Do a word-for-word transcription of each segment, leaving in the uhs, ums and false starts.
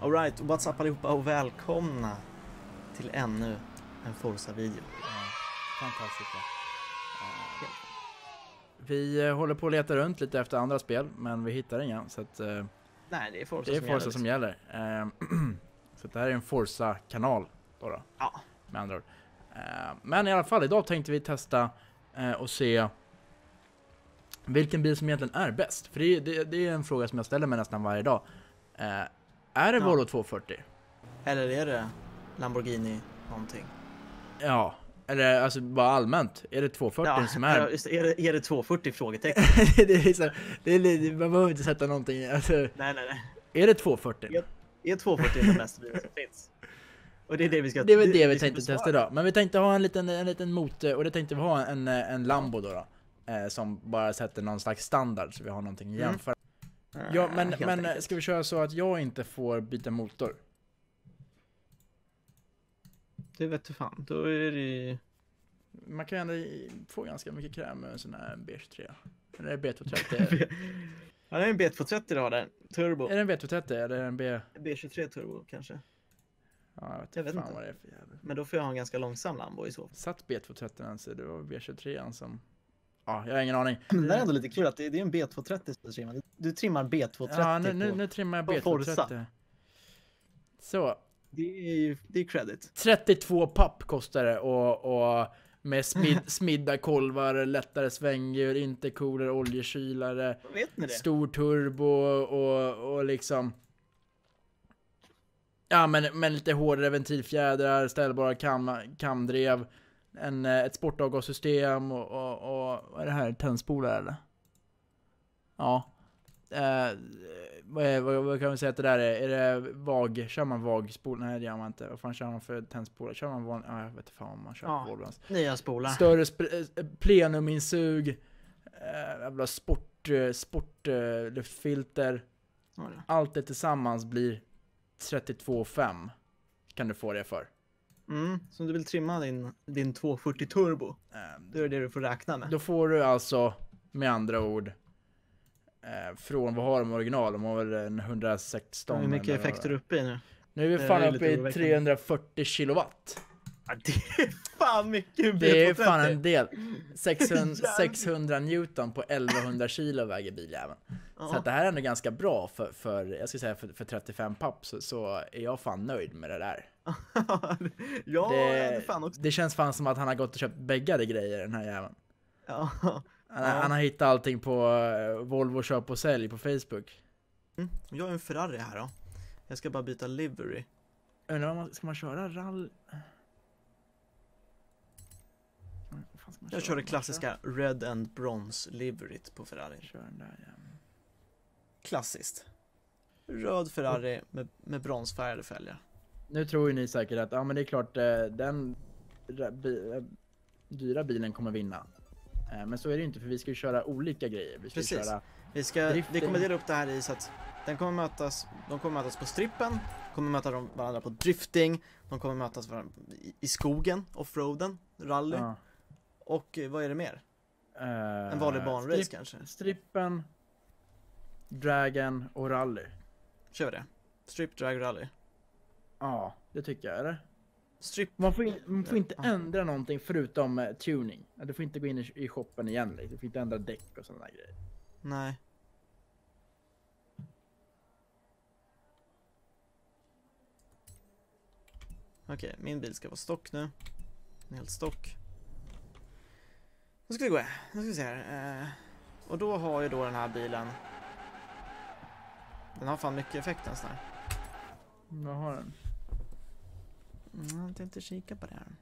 Alright, what's up allihopa och välkomna till ännu en Forza-video. Ja, fantastiskt. Ja. Vi eh, håller på att leta runt lite efter andra spel, men vi hittar inga. Så att, eh, Nej, det är Forza, det är som, Forza gäller, som gäller. Eh, så det här är en Forza-kanal då, då, ja. med andra ord. Eh, men i alla fall, idag tänkte vi testa eh, och se vilken bil som egentligen är bäst. För det, det, det är en fråga som jag ställer mig nästan varje dag. Eh, är det Ja. Volvo tvåhundrafyrtio? Eller är det Lamborghini någonting? Ja, eller alltså bara allmänt. Är det tvåhundrafyrtio Ja, som är... ja, just, det. är, det, är det tvåhundrafyrtio frågetecken? det är liksom, det är lite, man behöver inte sätta någonting. Alltså, nej, nej, nej. är det tvåhundrafyrtio? Är, är tvåhundrafyrtio den bästa bilen som finns? Och det är det vi ska... Det är väl det, det vi, vi tänkte besvara. testa idag. Men vi tänkte ha en liten, en liten motor, och det tänkte vi ha en, en Lambo då, då eh, som bara sätter någon slags standard så vi har någonting att jämföra. Mm. Ja, men, Helt men enkelt. ska vi köra så att jag inte får byta motor? Det vet du fan, då är det ju... Man kan ändå få ganska mycket kräm med en sån här B tjugotre. Eller är det B tvåhundratrettio? Ja, det är en B tvåhundratrettio du har där, turbo. Är det en B tvåhundratrettio eller är det en B... B tjugotre turbo kanske. Ja, jag vet, Jag vet fan inte. vad det är för jävla... Men då får jag ha en ganska långsam Lambo i så fall. Satt B tvåhundratrettio ens, det var B tjugotre som... Ja, jag har ingen aning. Men det är ändå lite kul att det det är en B tvåhundratrettio som du trimmar. Du trimmar B tvåhundratrettio Ja, nu, nu, på... nu trimmar jag på B Forza. tvåhundratrettio. Så. Det är ju det är credit. trettiotvå papp kostar det, och, och med smid, smidda kolvar, lättare svänghjul, intercooler, oljekylare, Vet ni det? stor turbo och, och liksom... Ja, men, men lite hårdare ventilfjädrar, ställbara kam, kamdrev, en, ett sportavgassystem och, och, och vad är det här? Tändspolar eller? Ja. Eh, vad, är, vad, vad kan vi säga att det där är? Är det vag? Kör man vagspol? Nej, det gör man inte. Vad fan kör man för tändspolar? Kör man van... Ja, jag vet inte fan om man kör Ja, på Volvons. nya spolar. Större sp- eh, plenuminsug, eh, jävla sport, eh, sport eh, luftfilter. Ja, det. Allt det tillsammans blir trettiotvå fem kan du få det för. Mm, så om du vill trimma din, din tvåhundrafyrtio turbo, Eh, då är det det du får räkna med. Då får du alltså, med andra ord, eh, från, vad har de original? De har väl en hundrasexton. Hur mycket eller vad effekter det är uppe i nu? Nu är vi Det fan är uppe lite i oroväckande. trehundrafyrtio kilowatt. Ja, det är fan mycket. Det är B tvåhundratrettio. fan en del. sexhundra, Jävlar. sexhundra newton på elvahundra kilo väger biljäveln. Ja. Så att det här är ändå ganska bra för, för jag ska säga för, för trettiofem papp, så, så är jag fan nöjd med det där. ja, det, det är fan också. det känns fan som att han har gått och köpt bäggade grejer, den här jäveln. Ja. Han, Ja. han har hittat allting på uh, Volvo köp och sälj på Facebook. Mm. Jag har en Ferrari här då. Jag ska bara byta livery. Undrar om man, ska man köra rall? Vad fan ska man Jag köra? kör det Man klassiska Red and Bronze liveryt på Ferrari. Kör, kör den där jäveln. Klassiskt. Röd Ferrari med, med bronsfärgade fälgar. Nu tror ju ni säkert att ja, men det är klart eh, den ra- bi, eh, dyra bilen kommer vinna. Eh, men så är det ju inte, för vi ska ju köra olika grejer. Vi ska ju Precis. köra Vi, ska, Drifting. vi kommer dela upp det här i så att den kommer mötas, de kommer mötas på strippen, kommer möta dem varandra på drifting, de kommer mötas varandra i, i skogen, offroaden, rally. ja, Och eh, vad är det mer? eh, En vanlig banrace strip- kanske? Strippen, Dragon och rally. Kör vi det. Strip, drag, rally. Ja, det tycker jag, eller? Strip. Man får, in, man får inte Ja. ändra någonting förutom eh, tuning. Du får inte gå in i, i shoppen igen. Liksom. Du får inte ändra däck och sådana grejer. Nej. Okej, min bil ska vara stock nu. En helt stock. Nu ska vi gå. Nu ska vi se här. Eh, och då har ju då den här bilen. Den har fan mycket effekt en sån här. Vad har den? Mm, jag tänkte kika på det här.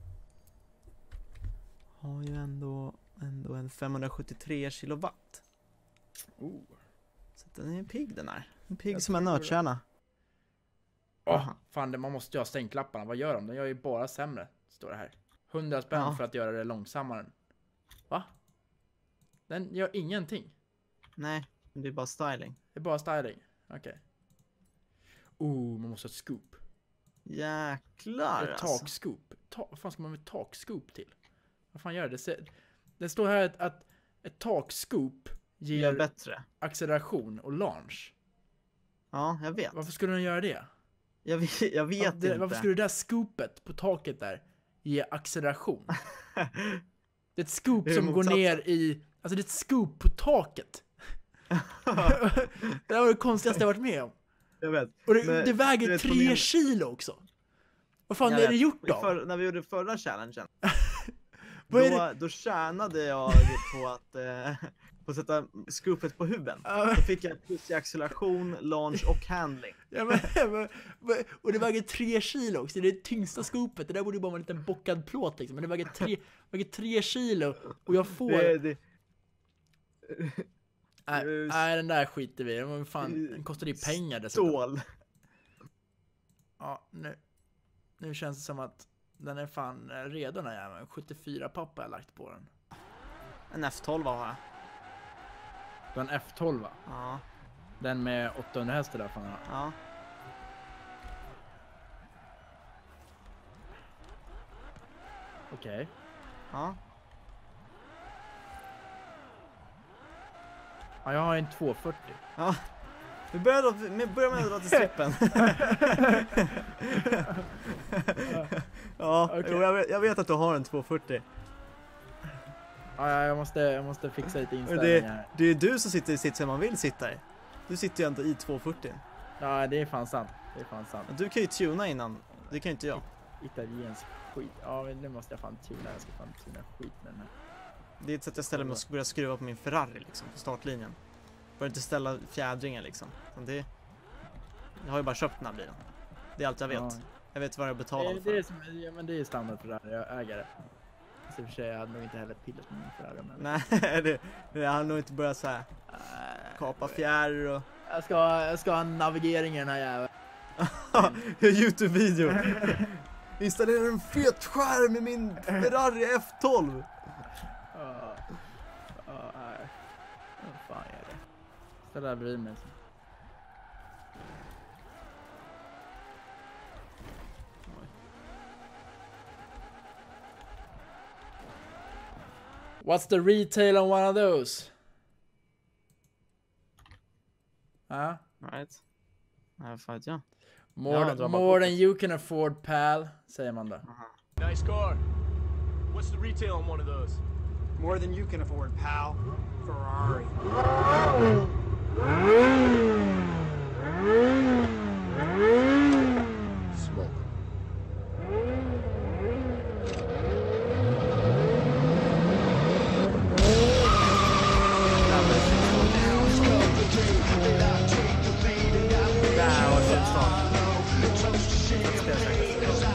Har ju ändå, ändå en femhundrasjuttiotre kilowatt. Oh. Så att den är pigg den här. En pigg Jag som en tror det. nötkärna. Åh, Aha. fan, det, man måste ju ha stänklapparna. Vad gör de? De gör ju bara sämre, står det här. hundra spänn Ja. för att göra det långsammare. Va? Den gör ingenting. Nej, det är bara styling. Det är bara styling. Okej. Okay. Oh, man måste ha ett scoop. Jäklar Ett alltså. takscoop. Ta, vad fan ska man med takscoop till? Vad fan gör det? Det, ser, det står här att, att ett takscoop Gör ger bättre. acceleration och launch. Ja, jag vet. Varför skulle den göra det? Jag vet, jag vet Ja, det, inte. varför skulle det där scoopet på taket där ge acceleration? Det är ett scoop Det är som går motsatsen. ner i... Alltså det är ett scoop på taket. Det var det konstigaste jag varit med om. Jag vet. Och det, Men det väger du vet, på tre min- kilo också. Vad fan Jag är vet. det gjort I då? För, när vi gjorde förra challengen. Vad är då, då tjänade jag på att, eh, på att sätta scoopet på huven. Ja, Då fick jag plus i acceleration, launch och handling. ja, men, men, men, och det väger tre kilo också. Det är det tyngsta scoopet. Det där borde ju bara vara en liten bockad plåt liksom. Men det väger tre, väger tre kilo. Och jag får... Det, det, Nej, det är nej, den där skiter vi i. Men fan, den kostar ju pengar dessutom. stål. Ja, nu, nu känns det som att den är fan redo den här jäveln. sjuttiofyra pappa har jag lagt på den. En F tolv har jag. Det är en F tolv va? Ja, Den med åttahundra hästar där fan. ja. Okej. Ja. Ja, jag har en tvåhundrafyrtio. Ja. Vi börjar, då, vi börjar med att dra till strippen. Ja, Okej. jo, jag, vet, jag vet att du har en tvåhundrafyrtio. Ja, ja, jag måste, jag måste fixa lite Och inställningar. det, det är ju du som sitter i sitsen man vill sitta i. Du sitter ju ändå i tvåhundrafyrtio. Ja, det är fan sant. Det är fan sant. Du kan ju tuna innan, det kan ju inte jag. Italiensk skit. Ja, men nu måste jag fan tuna. Jag ska fan tuna skit med den här. Det är ett sätt jag ställer mig och börjar skruva på min Ferrari liksom, på startlinjen. Börjar inte ställa fjädringen liksom. Så det, jag har ju bara köpt den här bilen. Det är allt jag vet. Ja. Jag vet vad jag betalar Det, för. det, är som, ja, men det är standard för det här. Jag äger det. Så i och för sig, jag hade nog inte heller pillat med min Ferrari. Men... Nej, det, det har nog inte börjat så här kapa fjärr och... Jag ska, jag ska ha navigering i den här jäveln. Youtube-video. Installera en fet skärm i min Ferrari F tolv. Ja, ja, nej. Vad fan är det? Ställ där bredvid mig. What's the retail on one of those? Ja. Right. Nej, fan ja. More, Ja, dra bara more på. than you can afford, pal, säger man då. Nice car. What's the retail on one of those? More than you can afford, pal. Ferrari. Smoke. Där var tjuvstart. Den ska jag säkert se.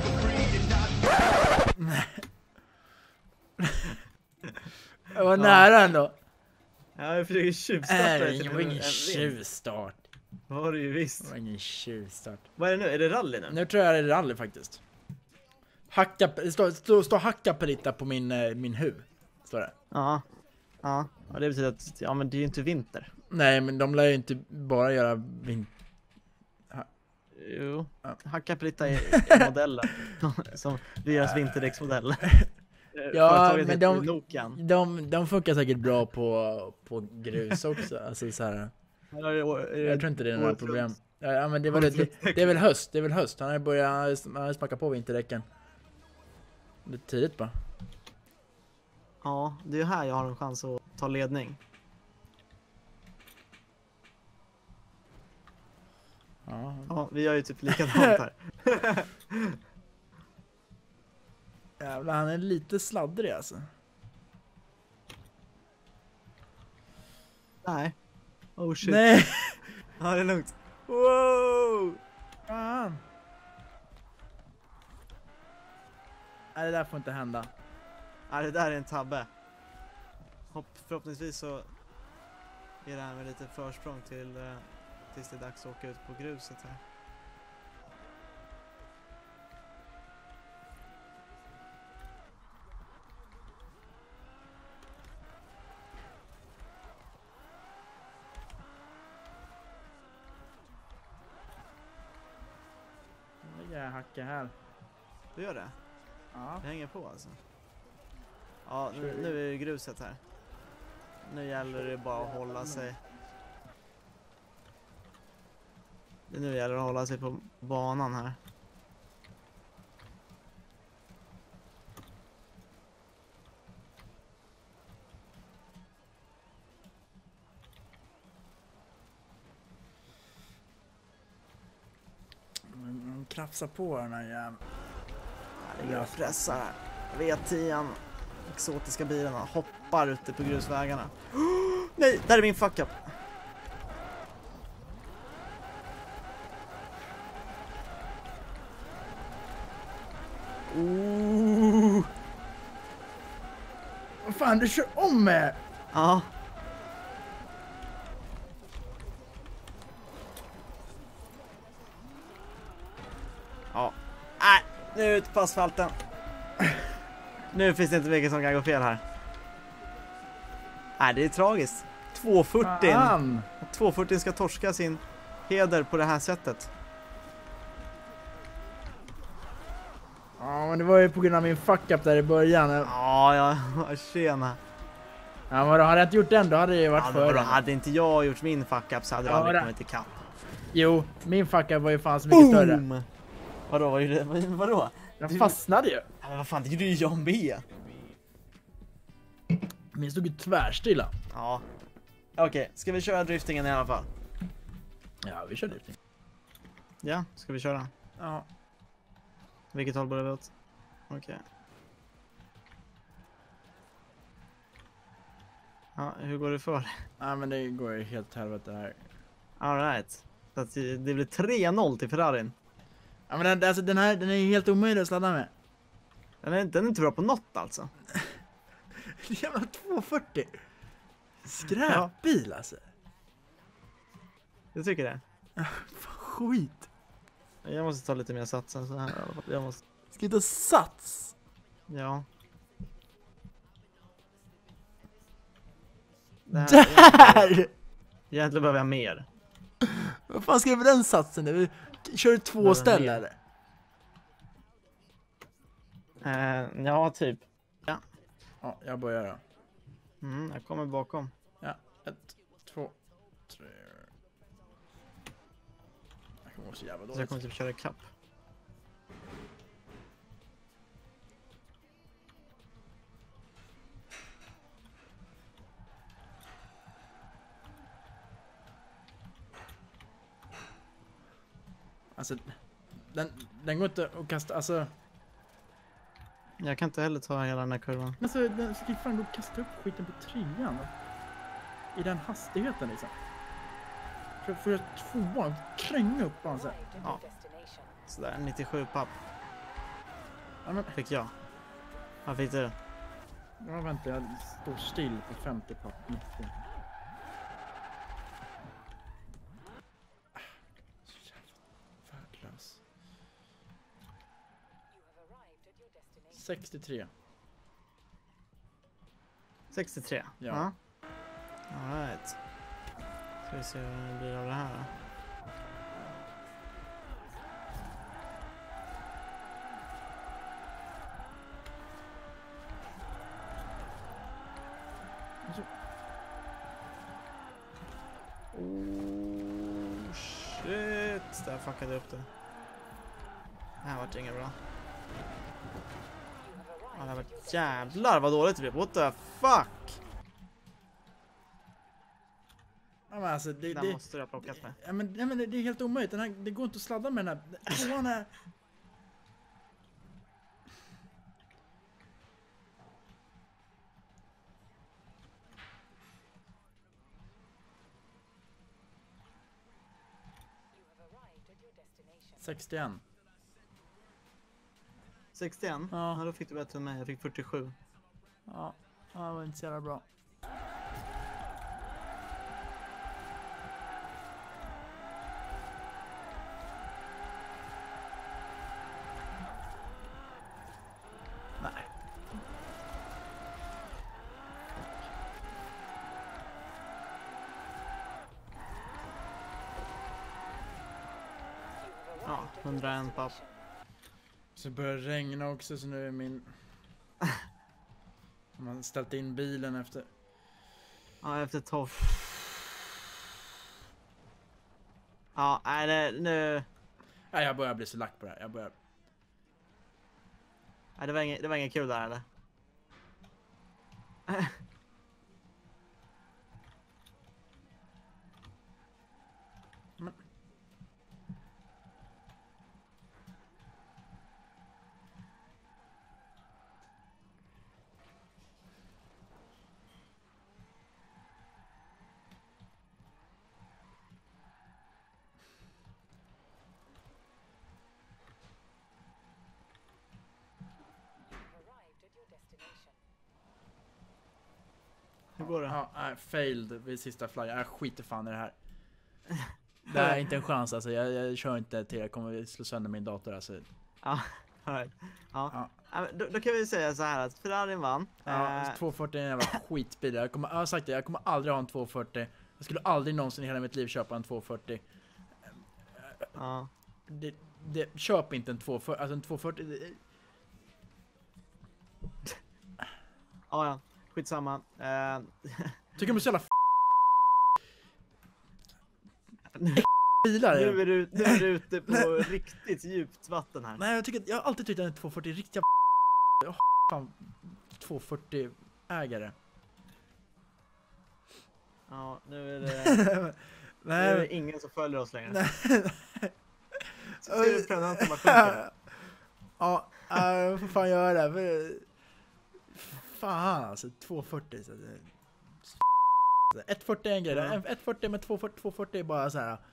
Det var nära ändå. Ja, jag försöker tjuvstarta Nej, det det till var en- ingen en vinst. tjuvstart. Det var det ju Det visst. var ingen tjuvstart. Vad är det nu? Är det rally nu? Nu tror jag det är rally faktiskt. Hacka, det står, står, står hacka Perita på min, eh, min huv. Står det. Ja. Ja. Och det betyder att, ja men det är ju inte vinter. Nej, men de lär ju inte bara göra vin... Jo. Ja. Hacka Britta är, är modellen. Som deras vinterdäcksmodell. Ja, Företaget men heter de- Nokian. De, de funkar säkert bra på, på grus också. Alltså så här. Eller är det- är det- Jag tror inte det är några året problem. runt? Ja, men det, var det, det, det är väl höst, det är väl höst. Han har börjat han har smacka på vinterdäcken. Det är tidigt bara. Ja, det är ju här jag har en chans att ta ledning. Ja. Ja, vi gör ju typ likadant här. Jävlar, han är lite sladdrig alltså. Nej. Oh shit. Nej! Ja, det är lugnt. Wow! Fan! Nej, det där får inte hända. Ja, det där är en tabbe. Hopp, förhoppningsvis så är det här med lite försprång till eh, tills det är dags att åka ut på gruset här. Nu lägger jag hacka här. Du gör det? Ja. Jag hänger på alltså. Ja, nu, nu är det gruset här. Nu gäller det bara att hålla sig. Det nu gäller att hålla sig på banan här. Man krafsar på den här jäveln. Jag pressar här. V tio, exotiska bilarna, hoppar ute på grusvägarna. Oh, nej, där är min fuck up. Oh. Vad fan, du kör om med! Ja. Ja. Nej, nu är ut på asfalten. Nu finns det inte mycket som kan gå fel här. Nej, det är tragiskt. tvåhundrafyrtio. Fan. tvåhundrafyrtio ska torska sin heder på det här sättet. Ja, men det var ju på grund av min fuck-up där i början. Ja, ja, tjena. Ja, men då hade jag inte gjort den, då hade det ju varit Ja, för då den. hade inte jag gjort min fuck-up så hade Ja, jag aldrig då. kommit ikapp. Jo, min fuck-up var ju fan så mycket större. Boom! Vadå, vad gjorde det? Vadå? Jag fastnade ju. Ja, men vad fan, det gjorde ju jag med. Men jag stod ju tvärstilla. Ja. Okej, ska vi köra driftingen i alla fall? Ja, vi kör drifting. Ja, ska vi köra? Ja. Vilket håll börjar vi åt? Okej. Ja, hur går det för dig? Ja, men det går ju helt helvete här. All right. Så att det det blir tre noll till Ferrarin. Ja, men den, alltså, den här den är ju helt omöjlig att sladda med. Den är, den är inte bra på något alltså. Jävla tvåhundrafyrtio. Skräpbil alltså. Jag tycker det. Fan, skit. Jag måste ta lite mer satsen så här. Jag måste... Ska vi ta sats? Ja. Det här- Där! Egentligen behöver jag mer. Vad fan ska jag med den satsen nu? Kör du två Behöver ställen mer. eller? Eh, ja, typ. Ja. Ja, jag börjar då. Mm, jag kommer bakom. Ja, ett, två, tre. Jag kommer så jävla Så jag dåligt. kommer typ köra ikapp. Alltså, den, den går inte att kasta, alltså... Jag kan inte heller ta hela den här kurvan. Alltså, den ska ju fan gå och kasta upp skiten på trean. I den hastigheten liksom. För att få tvåan, kränga upp han så här. Ja. Sådär, nittiosju papp Ja, men, fick jag. Vad fick du? ja, vänta, jag står still på femtio papp. nittio. Värdelös. sextiotre. sextiotre? Ja. All right. Ska vi se vad det blir av det här då. Alltså, Oh shit, där fuckade jag upp det. Det här vart inget bra. Ja, det här vart jävlar vad dåligt det blev. What the fuck? ja, men alltså, det, Den det, måste jag ha plockat med. ja, men, ja, men det, det är helt omöjligt. Den här, det går inte att sladda med den här. Tvåan är... sextioen. sextioen? Ja. Ja, då fick du bättre än mig. Jag fick fyrtiosju. Ja, ja, det var inte så jävla bra. Nej. Ja, hundraen papp. Så börjar det regna också, så nu är min... Man har ställt in bilen efter... Ja, efter tolv. Ja, nej det, nu... Nej, jag börjar bli så lack på det här. Jag börjar... Nej, det var inget, det var inget kul där eller? Men... Hur går det? Ja, nej, failed vid sista flaggan. Jag skiter fan i det här. Det är inte en chans alltså. Jag, jag kör inte till. Jag kommer slå sönder min dator alltså. Ja, right. ja. Ja. ja men då, då kan vi säga så här att Ferrarin vann. Ja, Eh, tvåhundrafyrtio är en jävla skitbil. Jag, kommer, jag har sagt det, jag kommer aldrig ha en tvåhundrafyrtio. Jag skulle aldrig någonsin i hela mitt liv köpa en tvåhundrafyrtio. ja. Det, det, köp inte en tvåhundrafyrtio. Alltså en tvåhundrafyrtio... det- ja, ja. Skitsamma. Eh, Tycker de är så jävla f***. Bilar är nu, är du, nu är du ute på riktigt djupt vatten här. Nej, jag tycker jag har alltid tyckt att en tvåhundrafyrtio är riktiga jag har fan tvåhundrafyrtio ägare. Ja, nu är det, nu är det Nej. ingen som följer oss längre. Nej. Ser du prenumeranterna bara sjunker? Ja, jag får fan göra det. För... Fan alltså, tvåhundrafyrtio så det... etthundrafyrtio är en grej. Ja. En etthundrafyrtio med tvåhundrafyrtio, tvåhundrafyrtio är bara så här.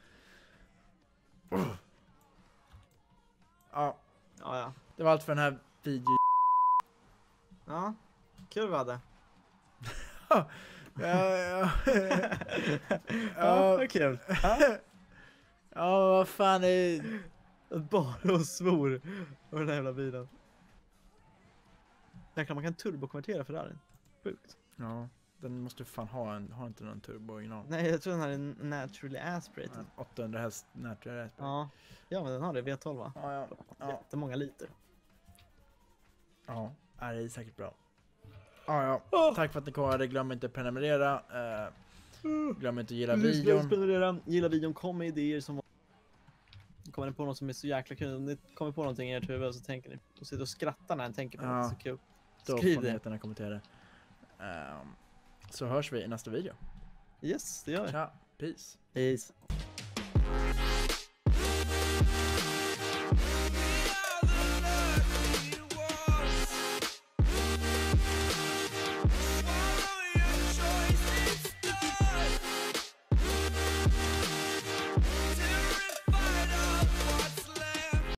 Ja, Ja, ja. det var allt för den här videon. Ja, kul vi hade. Ja, ja. Ja, vad kul. Ja. Ja, vad fan är... Bara och svor på den här jävla bilen. Jäklar, man kan turbokonvertera Ferrarin. Sjukt. Ja, den måste fan ha en, har inte någon turbo original. Nej, jag tror den här är naturally aspirated. En åttahundra häst natural aspect. Ja. Ja, men den har det. V tolv va? Ja, ja. Ja, Jättemånga liter. ja. Ja, det är säkert bra. Ja, ja. Tack för att ni kollade. Glöm inte att prenumerera. Uh, glöm inte att gilla videon. Prenumerera. Gilla videon. Kom med idéer som... Kommer ni på något som är så jäkla kul? Om ni kommer på någonting i ert huvud så tänker ni. Och sitter och skrattar när ni tänker på Ja. något så kul. Då Skriv får ni det. jättegärna kommentera. Um, så hörs vi i nästa video. Yes, det gör vi. Tja, peace. Peace.